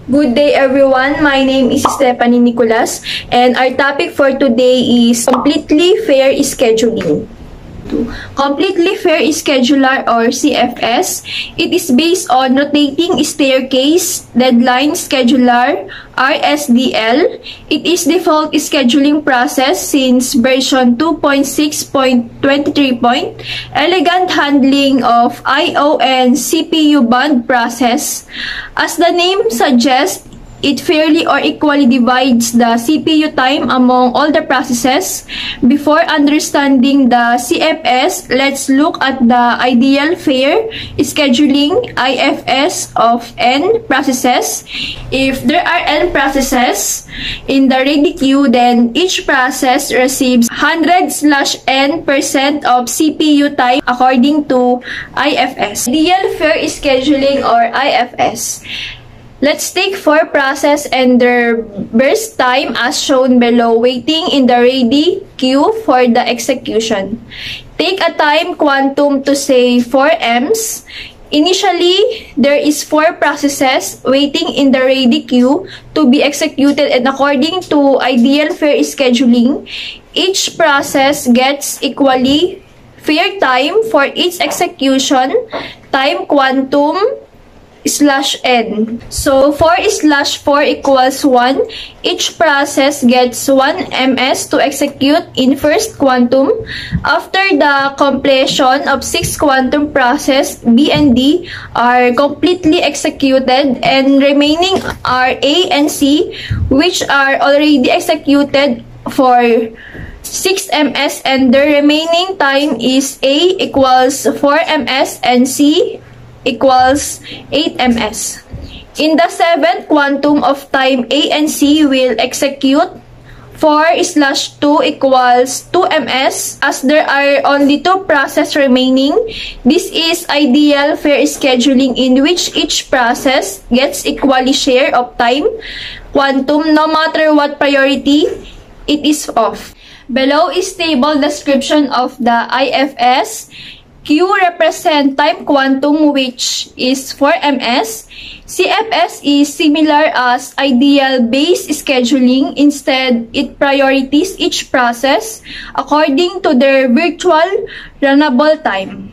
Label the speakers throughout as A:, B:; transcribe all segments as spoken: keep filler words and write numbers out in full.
A: Good day everyone, my name is Stephanie Nicolas and our topic for today is completely fair scheduling. Completely fair scheduler or C F S, it is based on rotating staircase deadline scheduler R S D L. It is default scheduling process since version two point six point twenty-three. Elegant handling of I O and C P U bond process. As the name suggests, it fairly or equally divides the C P U time among all the processes. Before understanding the C F S, let's look at the ideal fair scheduling I F S of N processes. If there are N processes in the ready queue, then each process receives one hundred slash N percent of C P U time according to I F S. Ideal fair scheduling or I F S. Let's take four processes and their burst time as shown below, waiting in the ready queue for the execution. Take a time quantum to say four Ms. Initially, there is four processes waiting in the ready queue to be executed, and according to ideal fair scheduling, each process gets equally fair time for each execution, time quantum slash n. So four slash four equals one. Each process gets one ms to execute in first quantum. After the completion of six quantum process, B and D are completely executed, and remaining are A and C, which are already executed for six ms, and the remaining time is A equals four ms and C equals eight ms. In the seventh quantum of time, A and C will execute four slash two equals two ms. As there are only two processes remaining, this is ideal fair scheduling in which each process gets equally share of time quantum no matter what priority it is of. Below is table description of the I F S. Q represent time quantum, which is four ms. C F S is similar as ideal base scheduling. Instead, it priorities each process according to their virtual runnable time.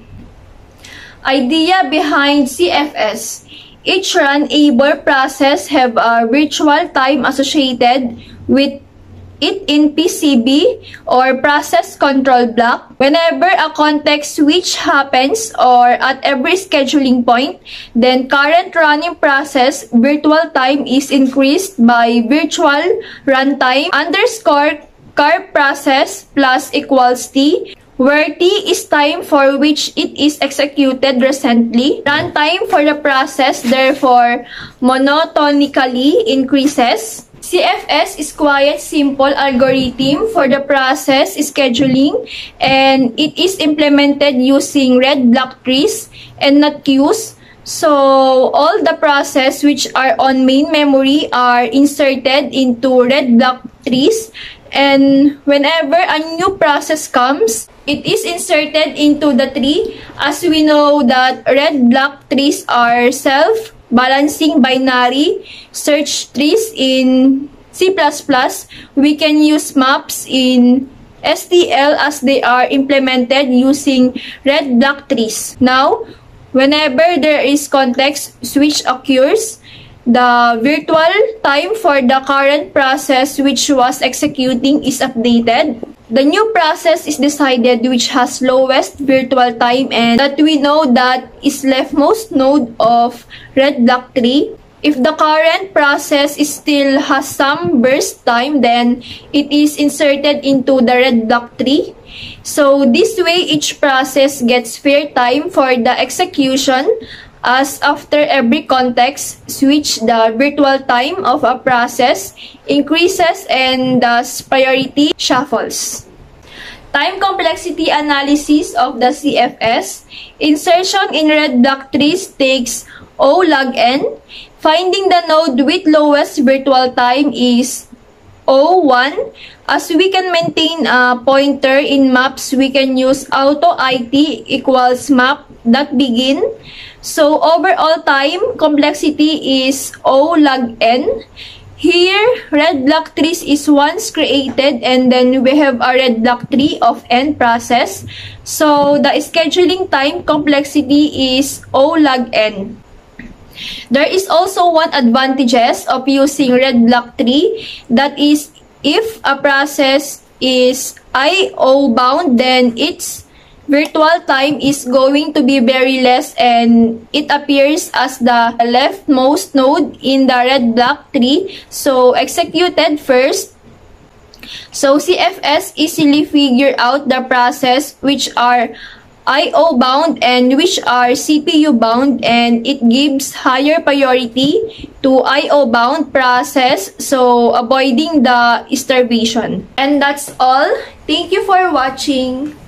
A: Idea behind C F S. Each run-able process have a virtual time associated with it in P C B or process control block. Whenever a context switch happens or at every scheduling point, then current running process virtual time is increased by virtual runtime underscore car process plus equals T, where T is time for which it is executed recently. Runtime for the process therefore monotonically increases. C F S is quite simple algorithm for the process scheduling, and it is implemented using red block trees and not queues. So all the process which are on main memory are inserted into red block trees, and whenever a new process comes, it is inserted into the tree. As we know that red block trees are self balancing binary search trees in C plus plus. We can use maps in S T L as they are implemented using red block trees. Now, whenever there is context switch occurs, the virtual time for the current process which was executing is updated. The new process is decided which has lowest virtual time, and that we know that is leftmost node of red block tree. If the current process is still has some burst time, then it is inserted into the red block tree. So this way each process gets fair time for the execution, as after every context switch, the virtual time of a process increases and thus priority shuffles. Time complexity analysis of the C F S. Insertion in red block trees takes O log n. Finding the node with lowest virtual time is O one. As we can maintain a pointer in maps, we can use auto it equals map dot begin So overall time complexity is O log n. Here, red block trees is once created and then we have a red block tree of n process. So the scheduling time complexity is O log n. There is also one advantages of using red block tree, that is if a process is I O bound, then its virtual time is going to be very less and it appears as the leftmost node in the red block tree. So executed first. So C F S easily figure out the process which are I O bound and which are C P U bound, and it gives higher priority to I O bound process, so avoiding the starvation. And that's all. Thank you for watching.